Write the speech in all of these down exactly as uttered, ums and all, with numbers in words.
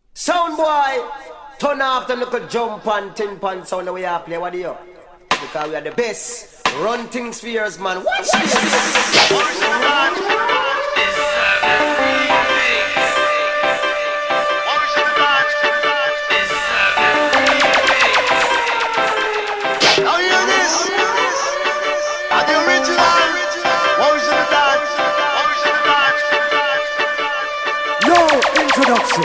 Sound boy, turn off the little jump and tin pan sound the way I play. What do you? Because we are the best. Run things for years, man. Watch this. Introduction.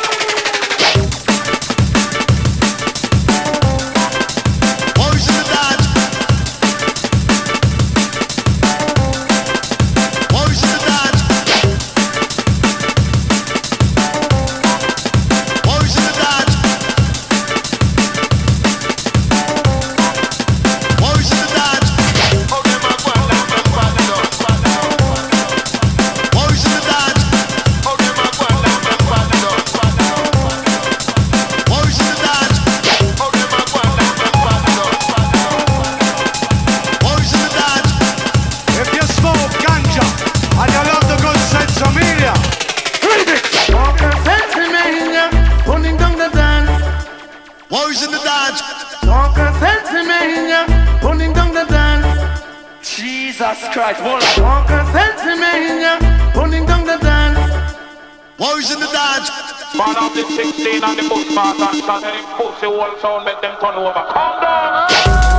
Jesus Christ, hold on. Walker Pennsylvania, pulling down the dance. Boys in the dance. Man of the sixteen and the Bushmaster, and them pussy whole sound make them turn over. Calm down.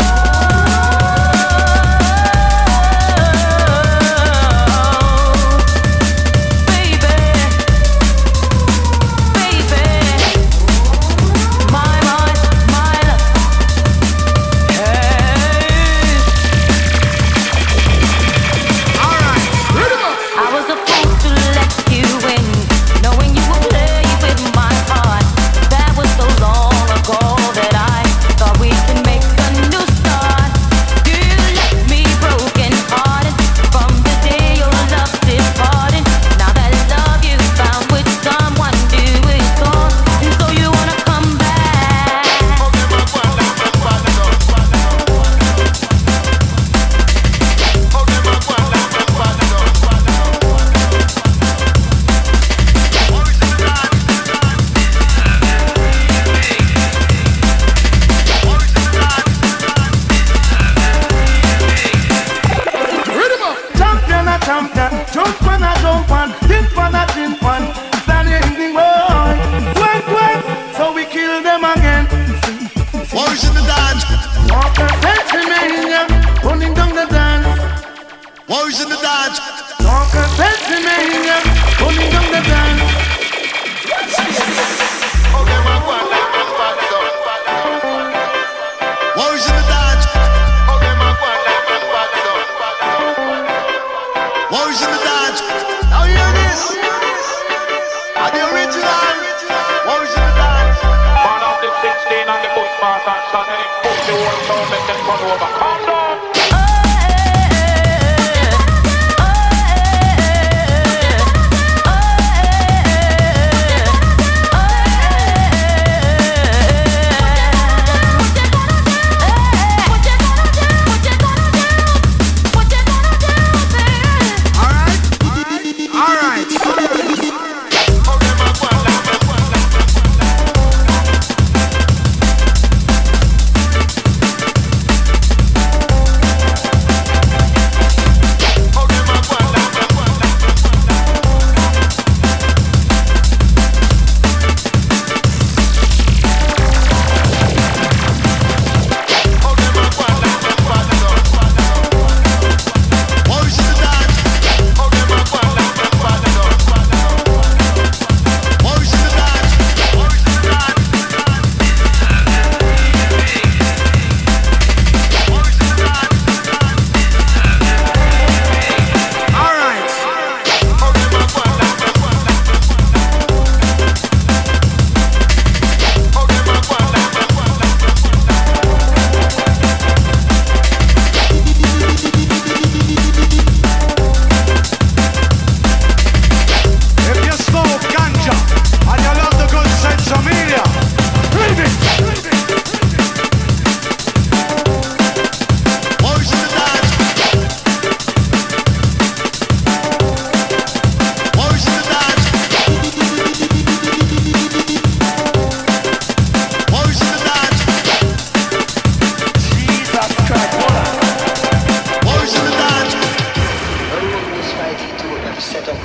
Boys in the dance. Walker Pennsylvania, pulling down the dance. Boys in the dance. Boys in the dance. Now you hear this? Are the original? Boys in the dance. Man of the sixteen and the Bushmaster, and them pussy whole sound make them turn over. Calm down. Boys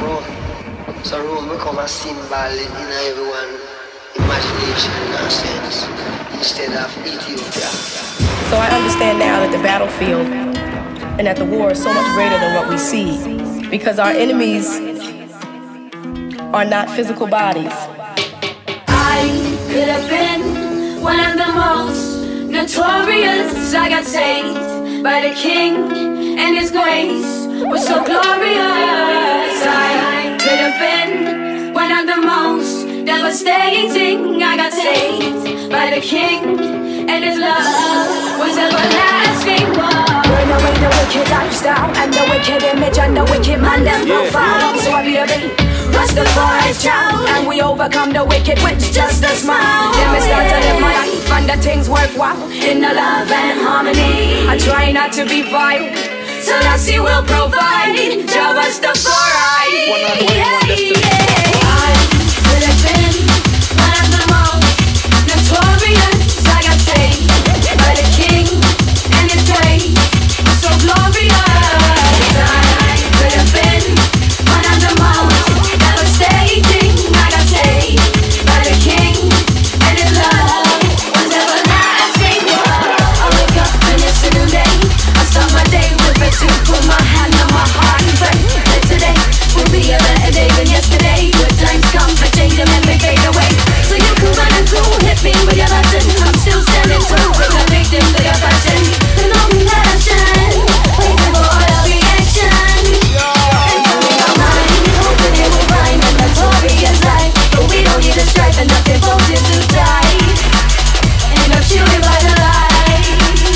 room. So room become a symbol in, in everyone imagination and sense instead of Ethiopia. So I understand now that the battlefield and that the war is so much greater than what we see, because our enemies are not physical bodies. I could have been one of the most notorious. I got saved by the King, and His grace was so glorious. I could have been one of the most devastating. I got saved by the King, and His love was everlasting. Burn away the wicked lifestyle and the wicked image and the wicked man and profile. So I be a baby, Rastafari's child, and we overcome the wicked with just a smile. Let me start to live my life and the things worthwhile in the love and harmony. I try not to be vile, so that's He will provide. Jah Rastafari. Yeah, yeah. I could have been one of the most notorious. I got saved by the King, and His grace was so glorious. I could have been one of the most devastating. I got saved by the King, and His love was everlasting. I wake up and it's a new day. I start my day with a tune, put my hand on my heart and pray that today will be a better day than yesterday. Good times come, but change them and they fade away. So you can run and go, hit me with your button. I'm still standing true, with a victim to your passion. And know me that I shine, waiting for all the reaction. And doing our mind, hoping it will find a notorious life. But we don't need a strife and nothing voted to die. And I'm shielded by the light.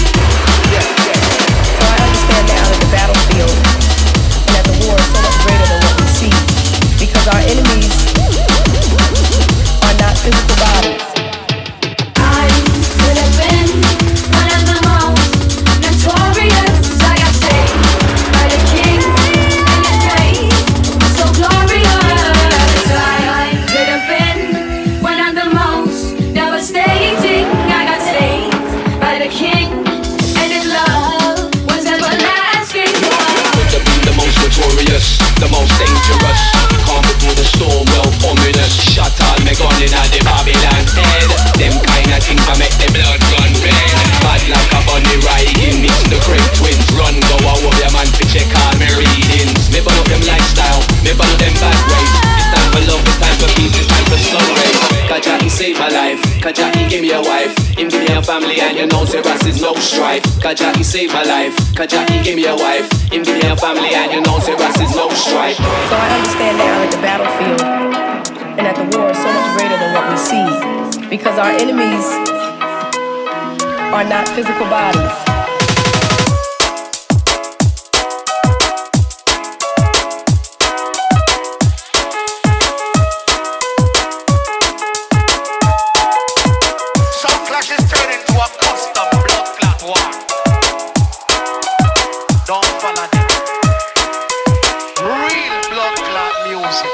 So I understand now that the battlefield and that the war is so much greater than what we see, because our enemies are not physical bodies. I could have been one of the most notorious. I got saved by the King, and His grace was so glorious. I could have been one of the most devastating. I got saved by the King, and His love was everlasting. Could have been the most notorious, the most dangerous. Calm before the storm, well ominous. Shut all me gun in at the Babylon head. Them kind of things I make the blood run red. Bad like a bunny riding, mix the Craig twins. Run, go a warrior man to check all me readings. Me burn up them lifestyle, me burn up them bad ways. It's time for love, it's time for peace, it's time for sun rays. Kaja he saved my life, Kaja he gave me a wife. Him give me a family and you know Zeras is no strife. Kaja he saved my life, Kaja he gave me a wife. Him give me a family and you know Zeras is no strife. So I understand now that the battlefield and that the war is so much greater than what we see, because our enemies are not physical bodies. Some clashes turn into a custom blood clot war. Don't follow them. Real blood clot music.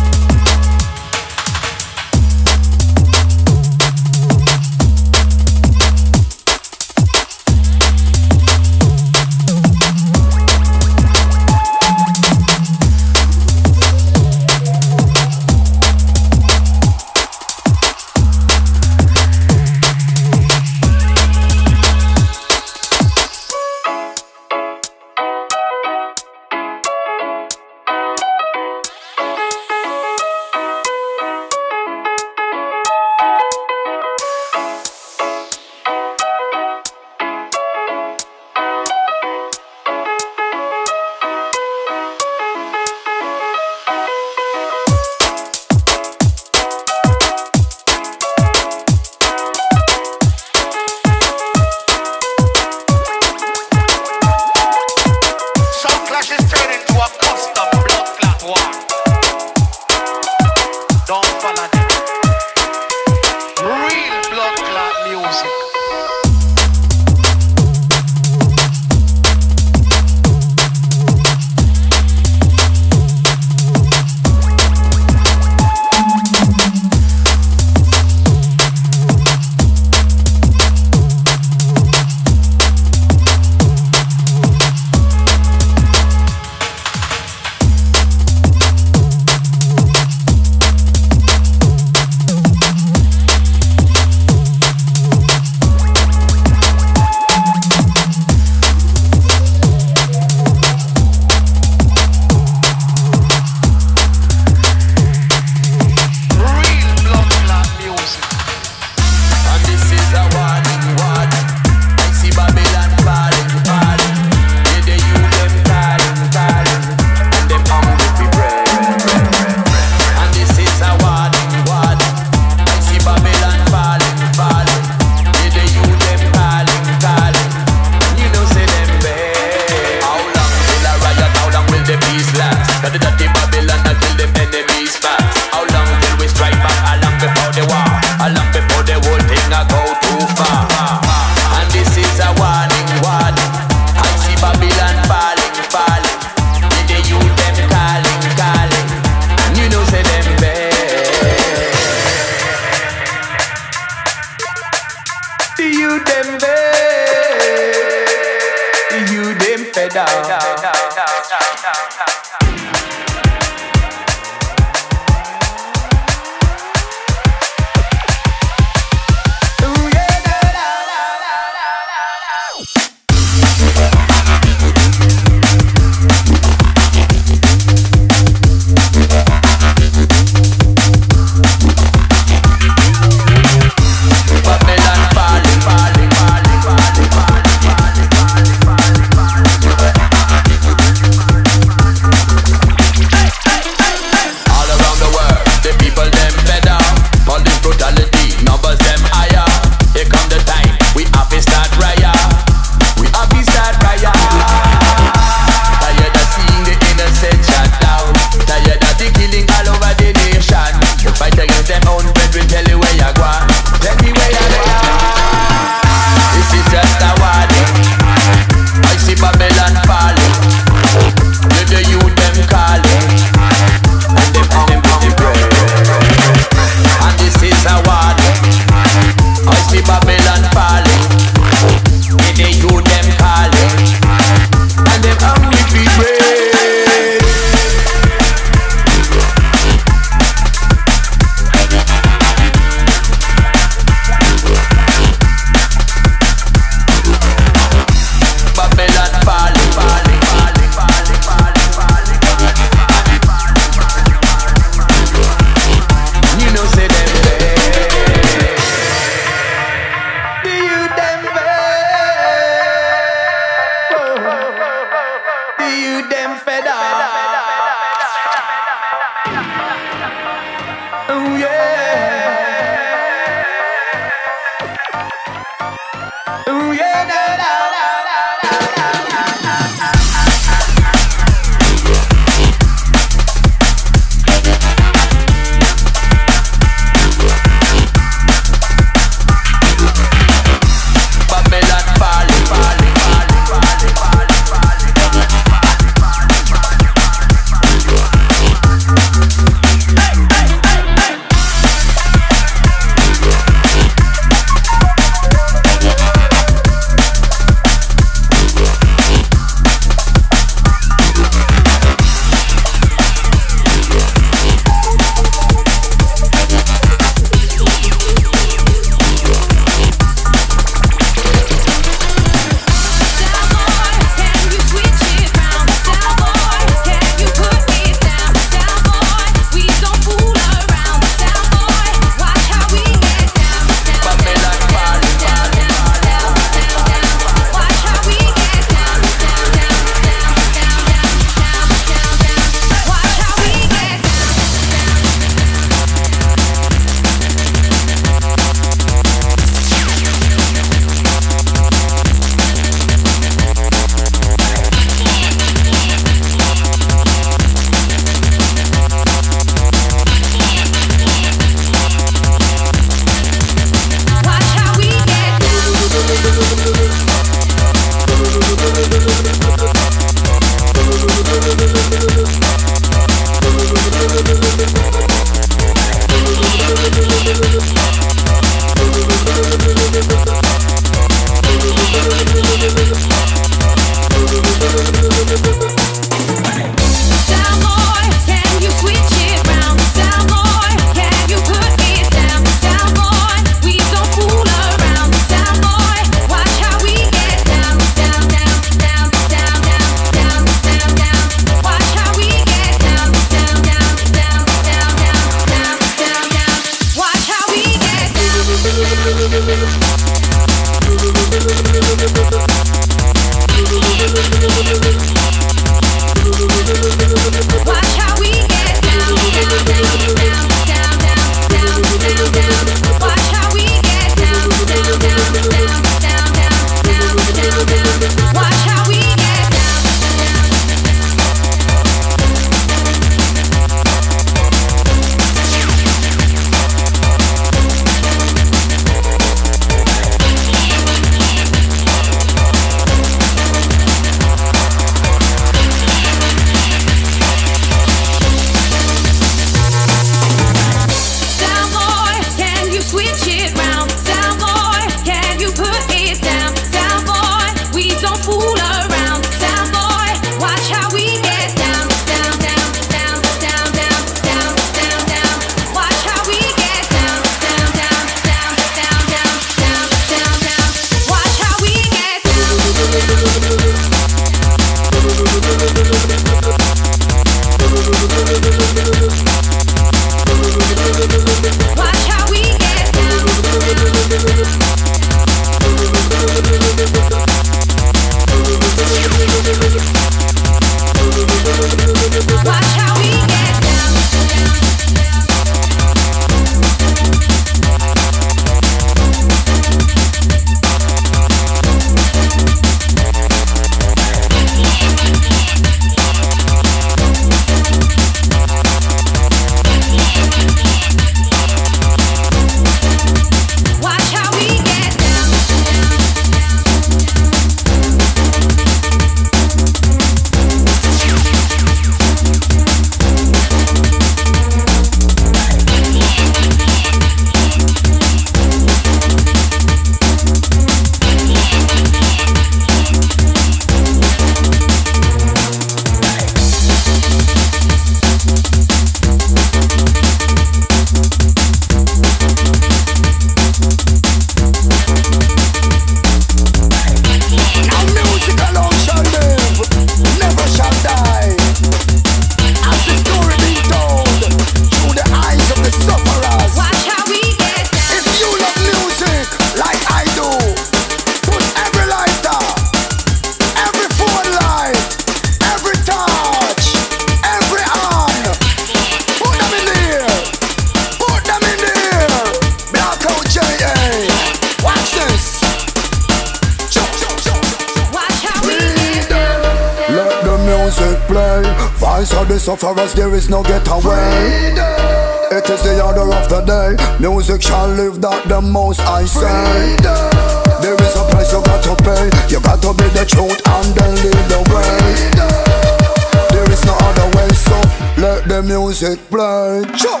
music play. Voice of the sufferers, there is no getaway. It is the order of the day. Music shall live, that the most I say. There is a price you got to pay. You got to be the truth and then lead the way. There is no other way, so let the music play. Chop.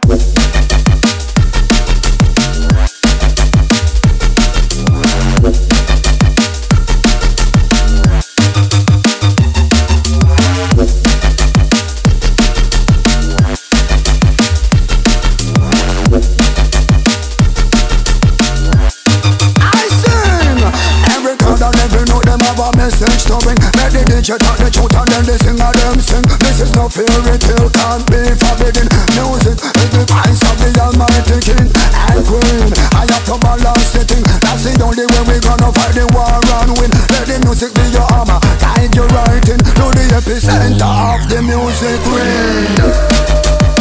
Message to bring. Let the D J talk the truth and then the singer them sing. This is no fairy tale, can't be forbidden. Music is the voice of the almighty king and queen. I have to balance the thing. That's the only way we gonna fight the war and win. Let the music be your armor, guide your writing to the epicenter of the music ring.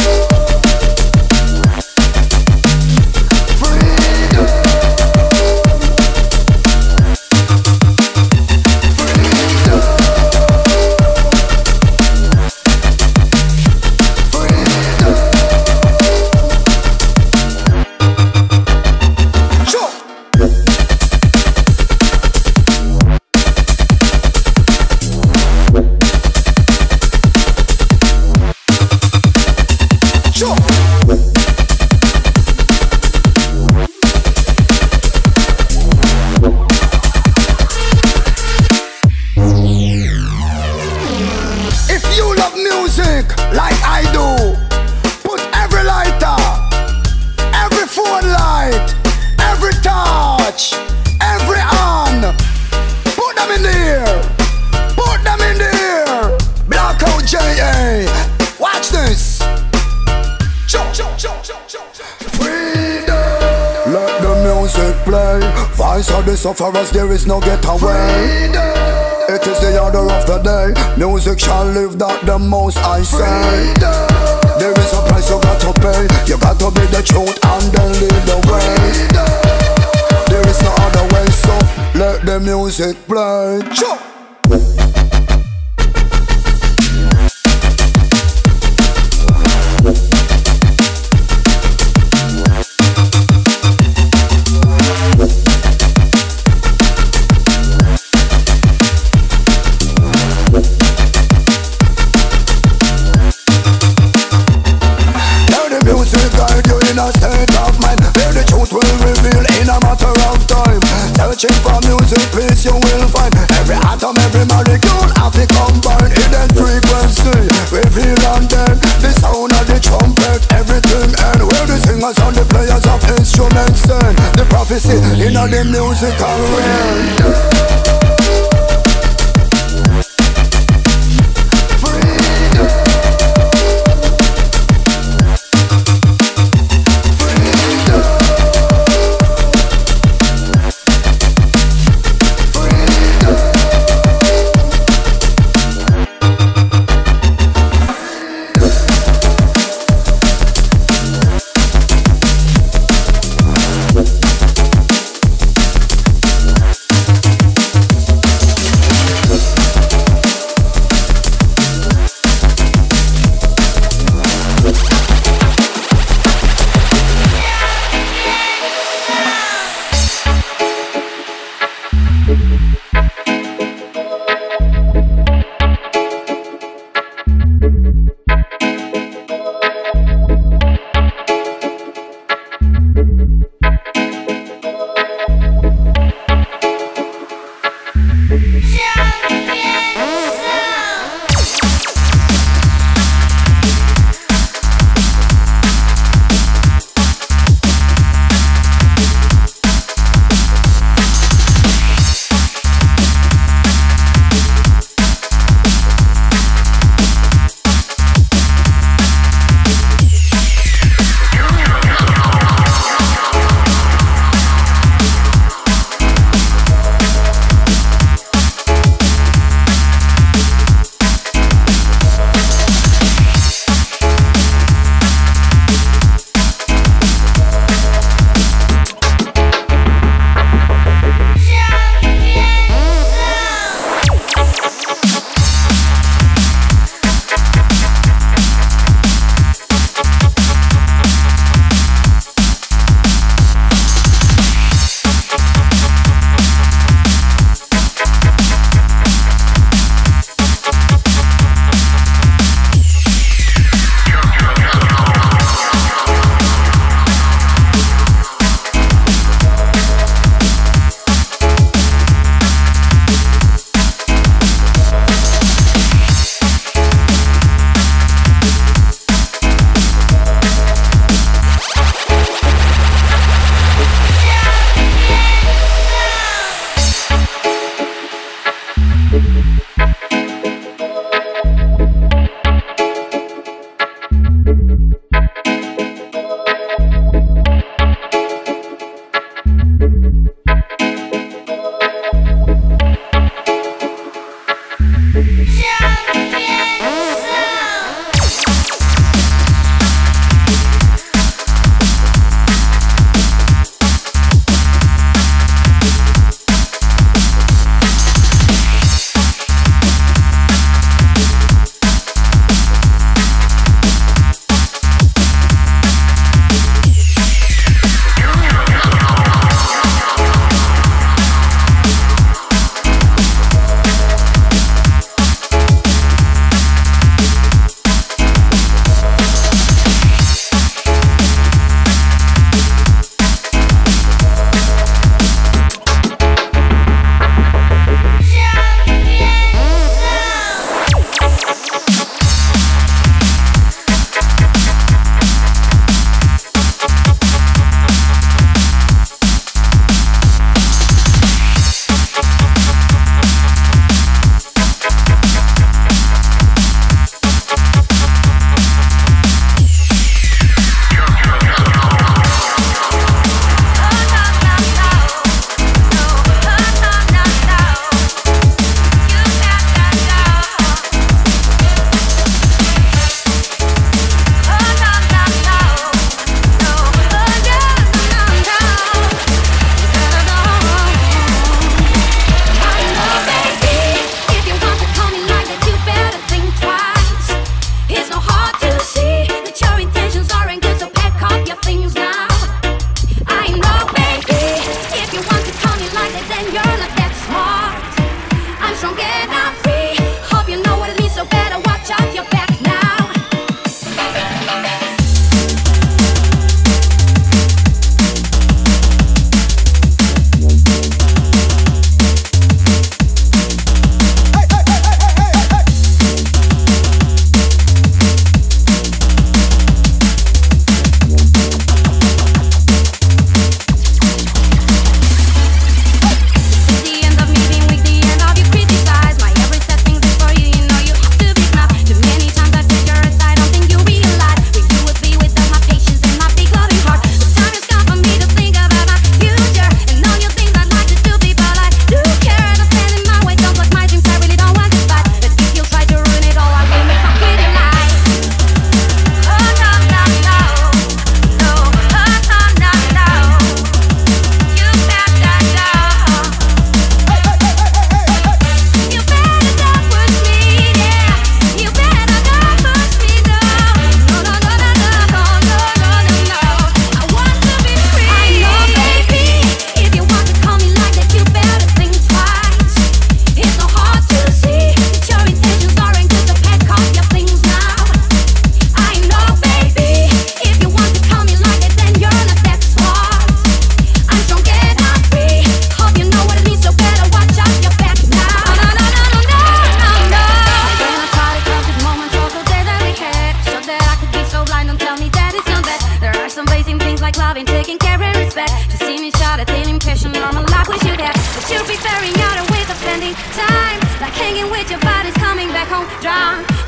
Sufferers, there is no getaway. It is the order of the day. Music shall live, that the most I say. There is a price you got to pay. You got to be the truth and then lead the way. There is no other way, so let the music play. Chop. Searching for music, please, you will find every atom, every molecule, have to combine hidden frequency. We feel and then the sound of the trumpet, everything, and where the singers and the players of instruments sing the prophecy in the musical realm.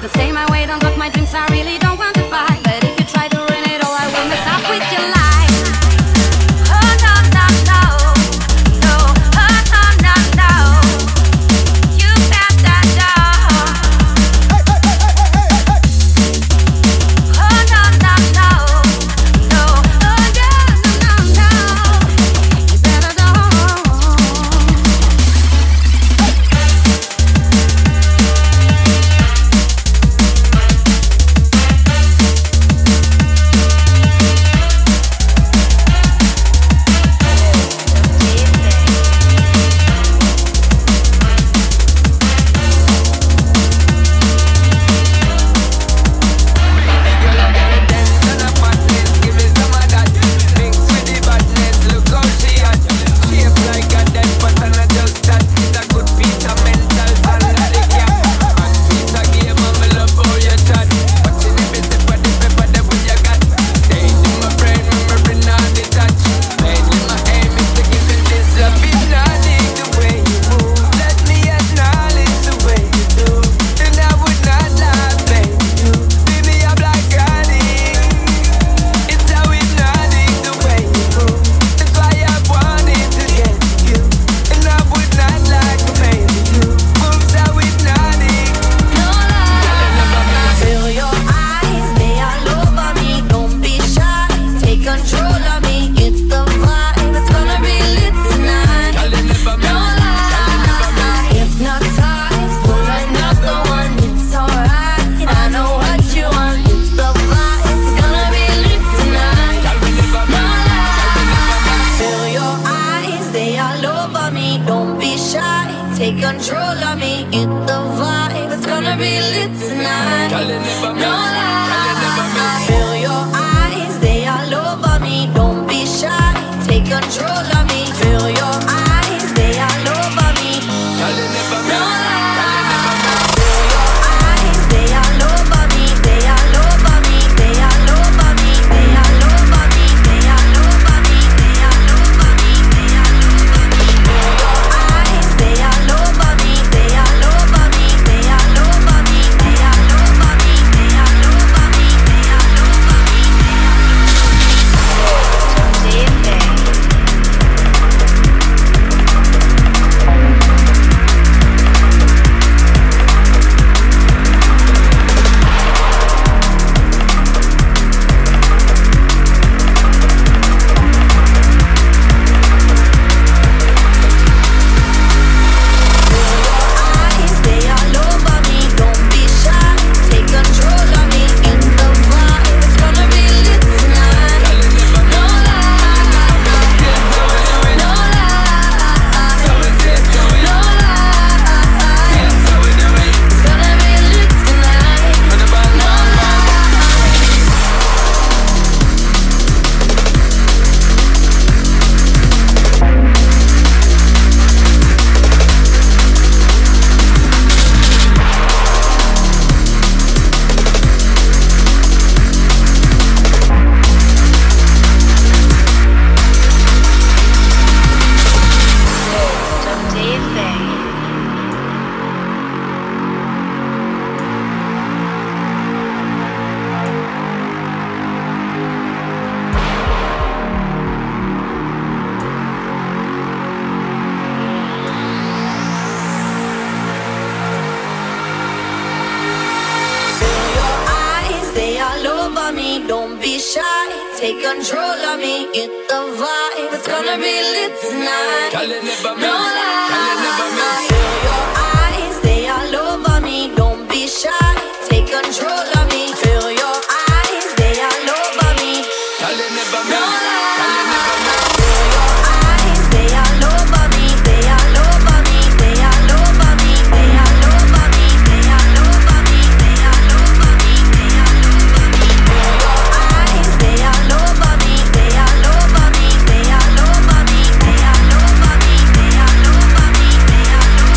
to stay my way, don't block my dreams, I really don't want to fight. But if you try to ruin it all, I will mess up with your life. Oh no, no, no, no, oh no, no, no, you got that door. Oh no, no, no, no, oh no, no, no, you better don't. Take control of me, get the vibe. It's gonna be lit tonight. No lie. Feel your eyes, they all over me. Don't be shy. Take control of me. Feel your eyes, they all over me. No lie. Feel your eyes, they all over me. They all over me. They all over me. They all over me. They all over me. They all over me. They all over me. Feel your eyes, they all over me. They all over me. They all over me. They all over me. They all over me. They all Don't be shy, take control of me, get the vibe. It's gonna be lit tonight. No lie. Feel your eyes, they all over me. Don't be shy, take control of me. Feel your eyes, they all over me. No lie. Feel your eyes, they all over me. They all over me. They all over me. They all over me. They all over me. They all over me. They all over me. Feel your eyes, they all over me. They all over me. They all over me. They all over me. They all over me. They all over me.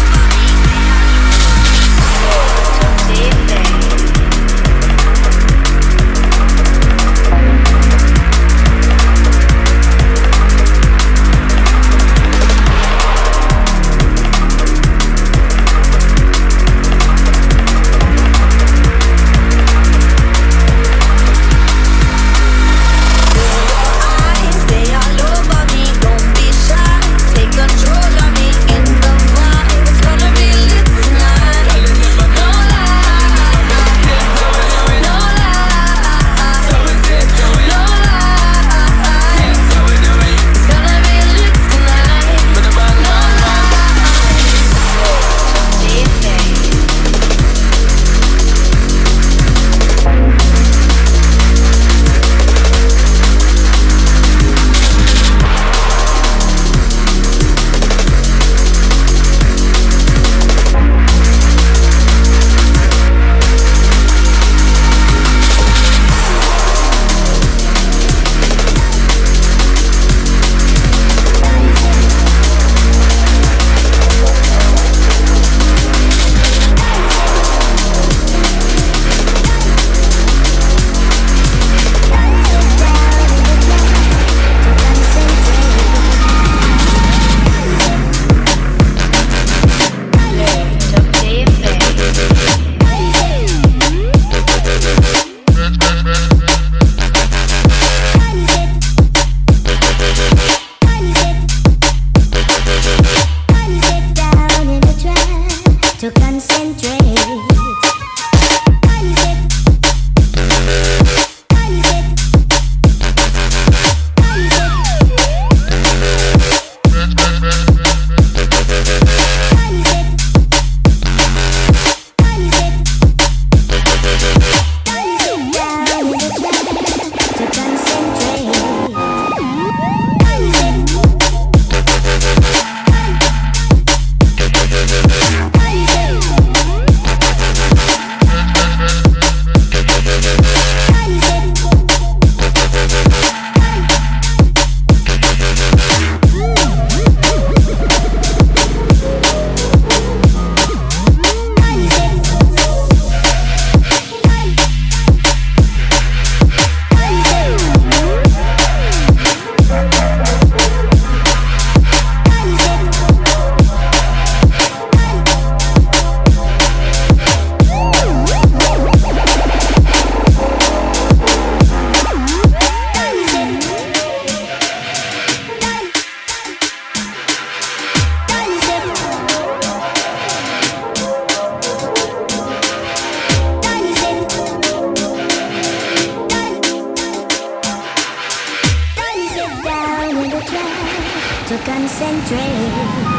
to concentrate.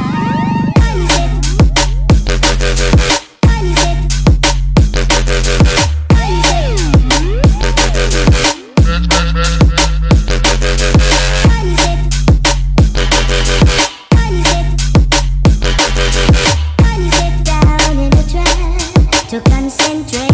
To concentrate.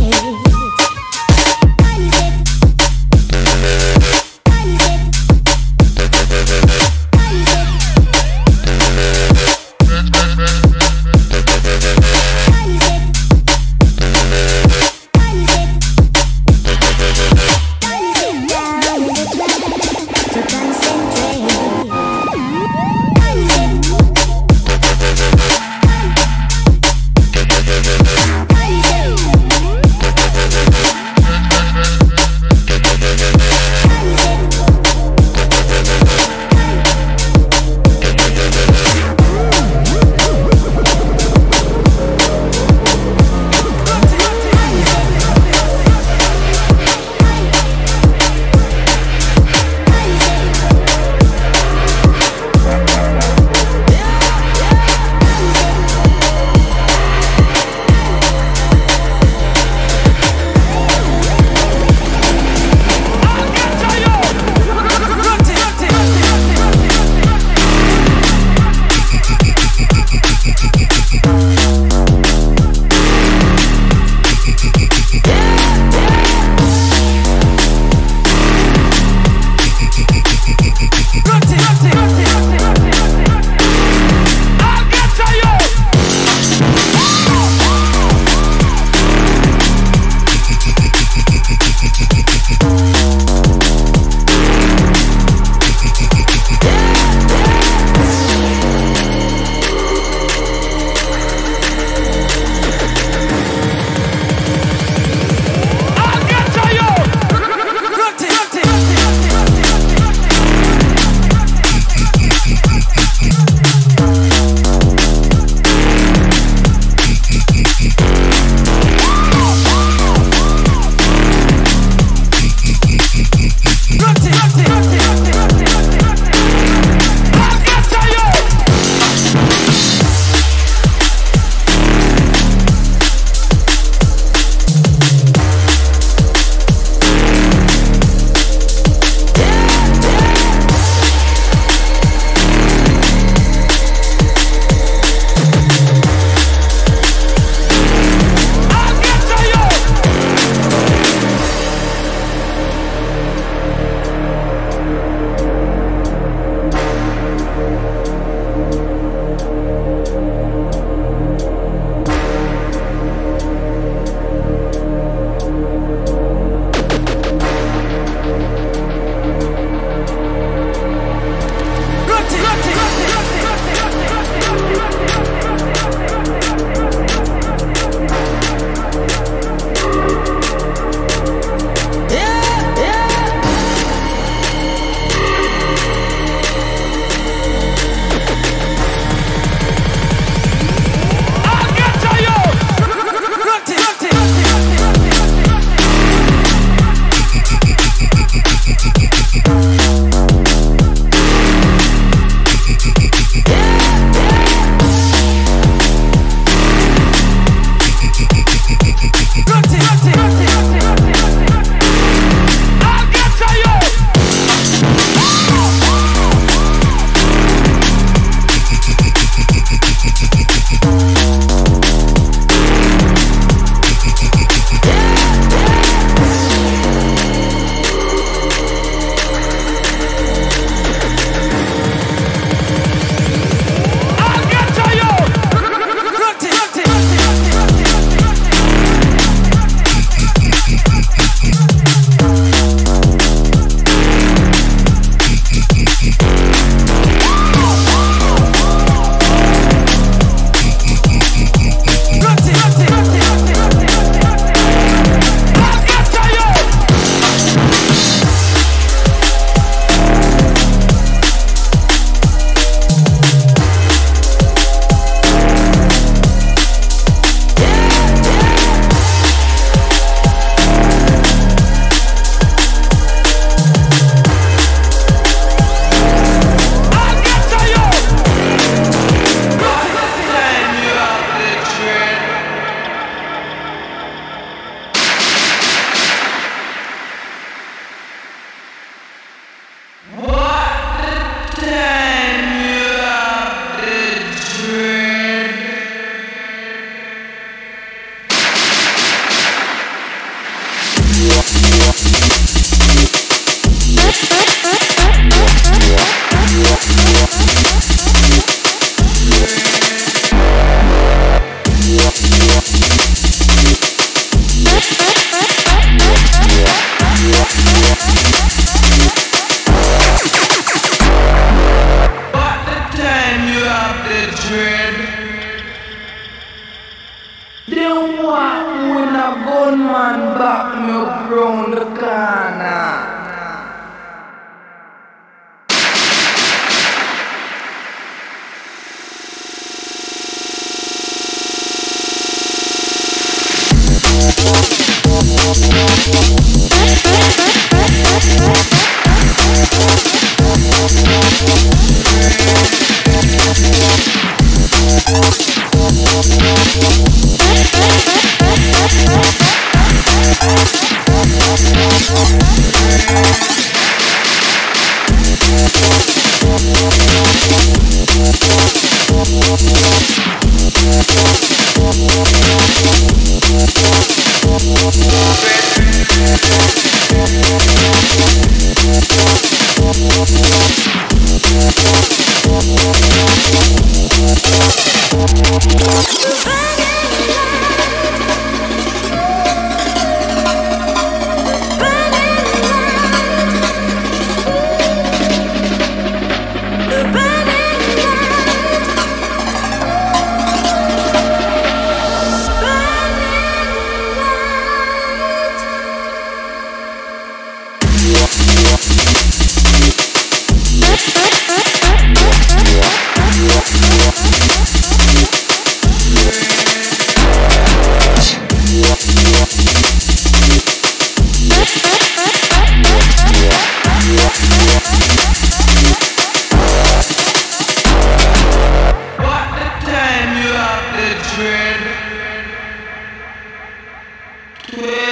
Yeah.